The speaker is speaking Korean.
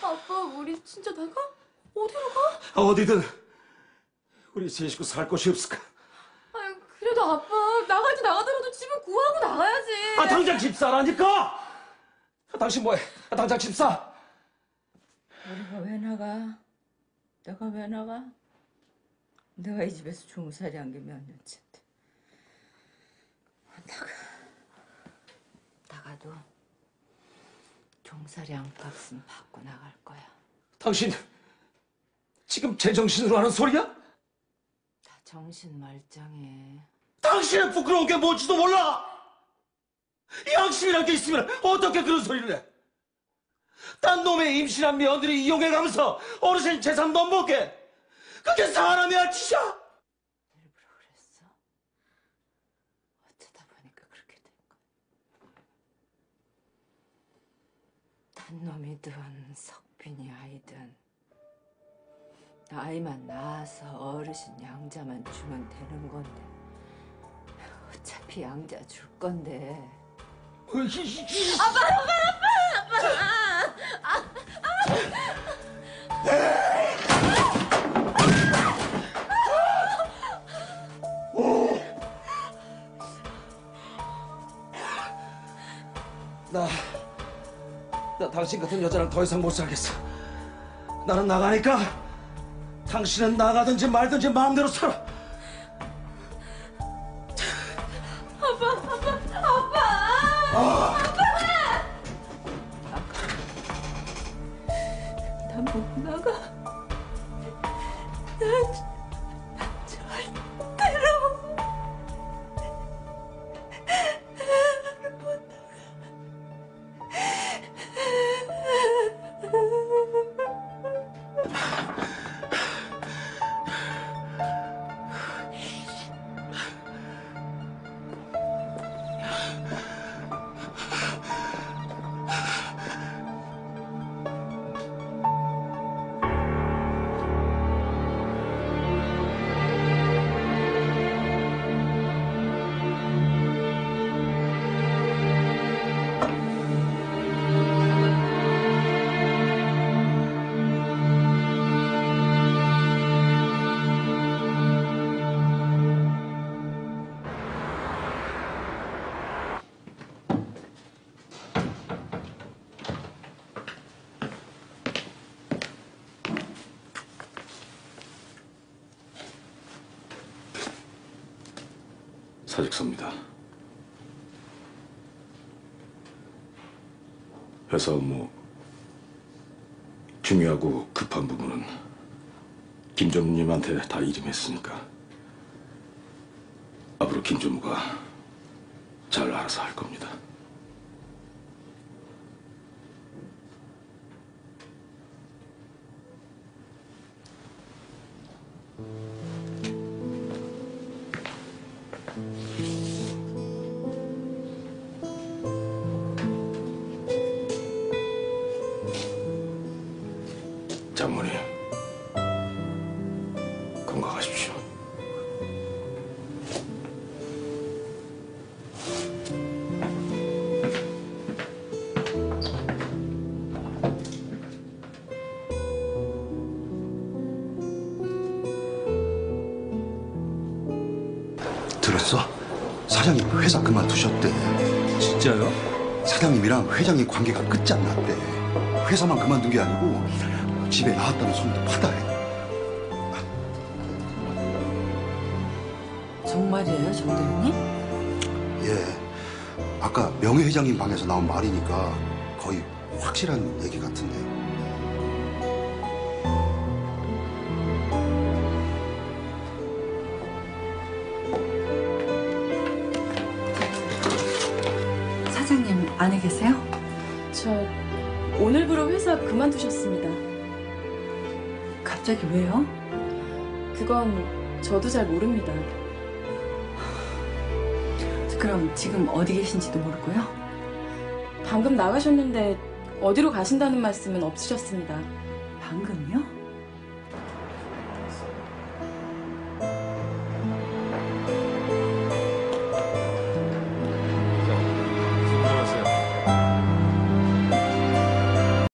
아빠, 우리 진짜 나가? 어디로 가? 어디든 우리 세 식구 살 곳이 없을까? 아유, 그래도 아빠, 나갈지 나가더라도 집을 구하고 나가야지. 당장 집 사라니까! 당신 뭐해? 당장 집 사! 우리가 왜 나가? 내가 왜 나가? 내가 이 집에서 종살이 한 게 몇 년째인데. 나가도 종살이 한 값은 받고 나갈 거야. 당신 지금 제정신으로 하는 소리야? 다 정신 말짱해. 당신은 부끄러운 게 뭔지도 몰라! 양심이란 게 있으면 어떻게 그런 소리를 해? 딴 놈의 임신한 며느리 이용해가면서 어르신 재산 넘먹게! 그게 사람이 할 짓이야! 일부러 그랬어? 어쩌다 보니까 그렇게 된 거야. 딴 놈이든 석빈이 아이든 아이만 낳아서 어르신 양자만 주면 되는 건데 어차피 양자 줄 건데. 나 당신 같은 여자랑 더 이상 못 살겠어. 나는 나가니까 당신은 나가든지 말든지 마음대로 살아. 난 못 나가. 난 절대로 못 나가. 사직서입니다. 회사 업무 중요하고 급한 부분은 김전무님한테 다 일임했으니까 앞으로 김전무가 잘 알아서 할 겁니다. 장모님, 건강하십시오. 들었어? 사장님 회사 그만두셨대. 진짜요? 사장님이랑 회장님 관계가 끝장났대. 회사만 그만둔 게 아니고 집에 나왔다는 소문도 파다해. 정말이에요, 정 대리님? 예. 아까 명예회장님 방에서 나온 말이니까 거의 확실한 얘기 같은데. 사장님 안에 계세요? 저 오늘부로 회사 그만두셨습니다. 갑자기 왜요? 그건 저도 잘 모릅니다. 그럼 지금 어디 계신지도 모르고요? 방금 나가셨는데 어디로 가신다는 말씀은 없으셨습니다. 방금요?